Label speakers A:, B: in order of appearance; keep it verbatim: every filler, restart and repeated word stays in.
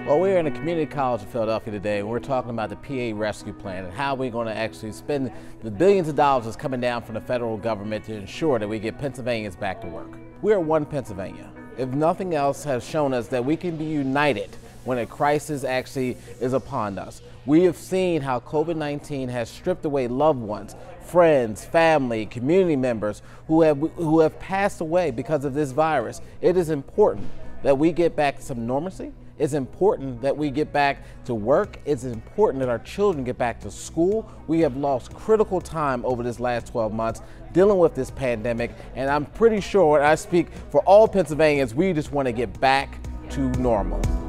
A: Well, we're in the Community College of Philadelphia today, and we're talking about the P A rescue plan and how we're going to actually spend the billions of dollars that's coming down from the federal government to ensure that we get Pennsylvanians back to work. We're one Pennsylvania. If nothing else has shown us that we can be united when a crisis actually is upon us. We have seen how COVID nineteen has stripped away loved ones, friends, family, community members who have, who have passed away because of this virus. It is important that we get back to some normalcy. It's important that we get back to work. It's important that our children get back to school. We have lost critical time over this last twelve months dealing with this pandemic, and I'm pretty sure, and I speak for all Pennsylvanians, we just want to get back to normal.